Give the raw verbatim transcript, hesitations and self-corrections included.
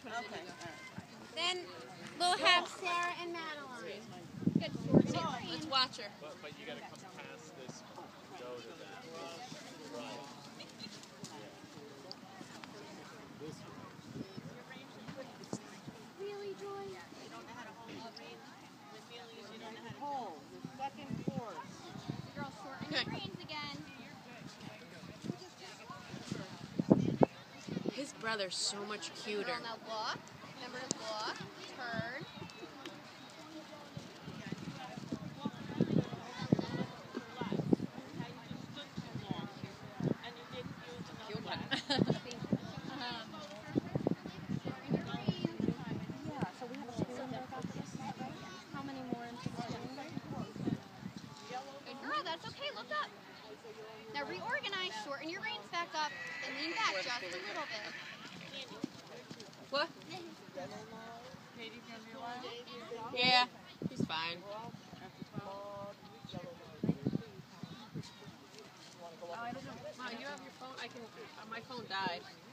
Okay. Then we'll have Sarah and Madeline. Good. Let's watch her. But, but you got to come past this, go to that. Right. Really, Joy? You don't know how to hold the reins with wheelies. You don't know how to Hold the second course. The girls shorten the reins again. His brother's so much cuter. Girl, now look. Remember to look. Turn. Cute one. How many more inches? Good girl, that's okay. Look up. Now reorganize, shorten your reins back up, and lean back just a little bit. What? Katie's gonna be wild. Yeah, he's fine. Oh, I don't know. Mom, you have your phone? I can. Uh, my phone died.